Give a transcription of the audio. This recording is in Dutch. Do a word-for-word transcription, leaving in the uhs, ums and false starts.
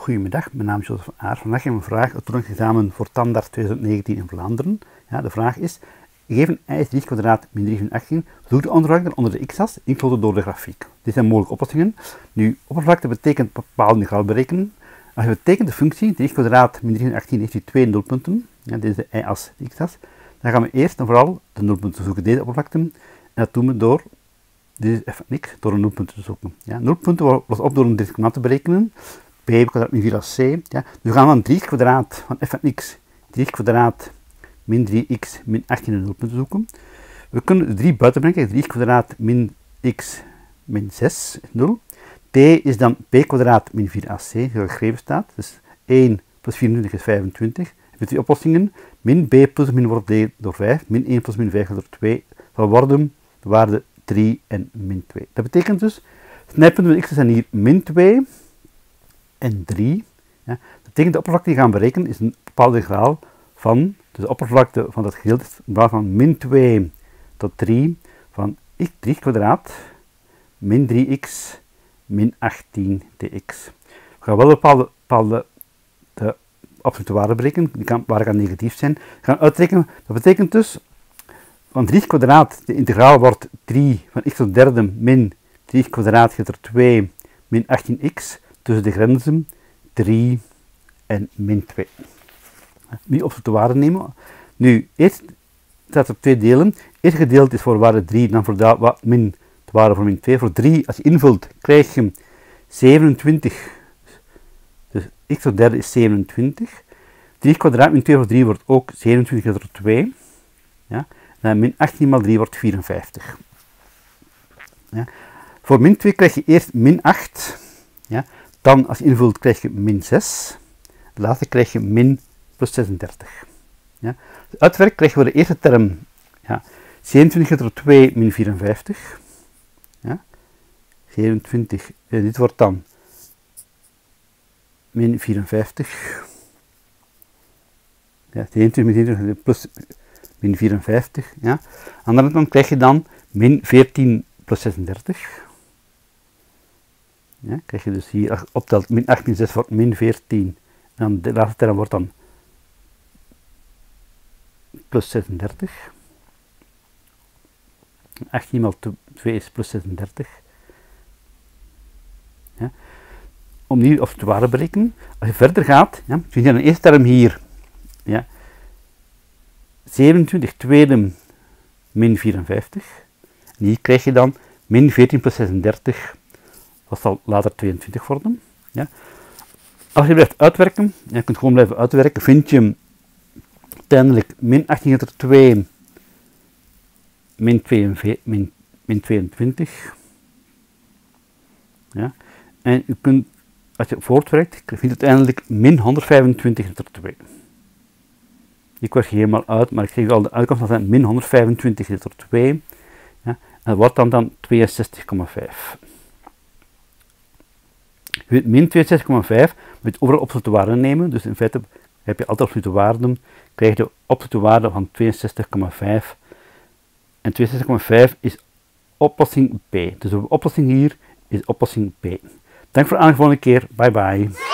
Goedemiddag, mijn naam is Jozef Aars. Vandaag heb ik een vraag, het toegangsexamen voor Tandarts twintig negentien in Vlaanderen. Ja, de vraag is, gegeven y is drie kwadraat min drie van achttien, zoek de oppervlakte onder de x-as, ingevuld door de grafiek. Dit zijn mogelijke oplossingen. Nu, oppervlakte betekent bepaald integraal berekenen. Als je betekent de functie, drie kwadraat min drie van achttien heeft hier twee nulpunten. Ja, dit is de y-as, de x-as. Dan gaan we eerst en vooral de nulpunten zoeken, deze oppervlakte. En dat doen we door, dit is even niks, door een nulpunt te zoeken. Ja, nulpunten worden op door een discriminant te berekenen. B kwadraat min vier as c. Ja. Dus we gaan van drie kwadraat van f van x, drie kwadraat min drie x min achttien een nulpunt zoeken. We kunnen de drie buiten brengen, drie kwadraat min x min zes is nul. T is dan b kwadraat min vier as c, zoals geschreven staat. Dus één plus vierentwintig is vijfentwintig. Met die oplossingen, min b plus min wordt d door vijf, min één plus min vijf door twee, zal worden de waarde drie en min twee. Dat betekent dus, snijpunten van x zijn hier min twee en drie. Ja. Dat betekent de oppervlakte die we gaan berekenen is een bepaalde integraal van, dus de oppervlakte van dat gedeelte is een van min twee tot drie van x drie kwadraat min drie x min achttien dx. We gaan wel bepaalde, bepaalde de absolute waarde berekenen, die kan, waarde kan negatief zijn. We gaan uitrekenen, dat betekent dus van drie kwadraat, de integraal wordt drie van x tot derde min drie kwadraat geeft er twee min achttien x, tussen de grenzen drie en min twee. Nu absolute waarde nemen. Nu, eerst staat er twee delen. Het eerste gedeelte is voor waarde drie, dan voor de, min, de waarde voor min twee. Voor drie, als je invult, krijg je zevenentwintig. Dus x tot derde is zevenentwintig. drie kwadraat min twee voor drie wordt ook zevenentwintig door twee. Ja. En min achttien maal drie wordt vierenvijftig. Ja. Voor min twee krijg je eerst min acht. Ja. Dan, als je invult, krijg je min zes. Later krijg je min plus zesendertig. Ja. Dus uitwerk krijgen we de eerste term, ja, zevenentwintig door twee min vierenvijftig. Ja. zevenentwintig, eh, dit wordt dan min vierenvijftig. Ja, zevenentwintig min vierenvijftig plus min vierenvijftig. Ja. En dan, dan krijg je dan min veertien plus zesendertig. Ja, krijg je dus hier, als je optelt, min acht min zes wordt min veertien. En de laatste term wordt dan plus zesendertig. achttien maal twee is plus zesendertig. Ja. Om nu of te waarde berekenen, als je verder gaat, ja, vind je een eerste term hier. Ja, zevenentwintig tweede min vierenvijftig. En hier krijg je dan min veertien plus zesendertig. Dat zal later tweeëntwintig worden. Ja. Als je blijft uitwerken, je kunt gewoon blijven uitwerken, vind je uiteindelijk min achttien door twee min, min, min tweeëntwintig. Ja. En je kunt, als je voortwerkt, vind je uiteindelijk min honderdvijfentwintig door twee. Ik werk helemaal uit, maar ik zeg al, de uitkomst zal zijn min honderdvijfentwintig door twee. Ja. En dat wordt dan, dan tweeënzestig komma vijf. Je weet min tweeënzestig komma vijf, moet je overal absolute waarden nemen, dus in feite heb je altijd absolute waarden, krijg je de absolute waarde van tweeënzestig komma vijf. En tweeënzestig komma vijf is oplossing B. Dus de oplossing hier is oplossing B. Dank voor de volgende keer. Bye bye.